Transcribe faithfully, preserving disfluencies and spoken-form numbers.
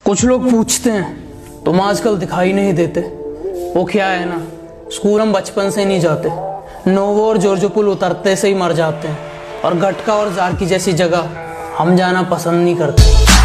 कुछ लोग पूछते हैं तुम आजकल दिखाई नहीं देते। वो क्या है ना, स्कूल हम बचपन से नहीं जाते। नोवो और जोर्जो पुल उतरते से ही मर जाते हैं, और गटका और जारकी जैसी जगह हम जाना पसंद नहीं करते।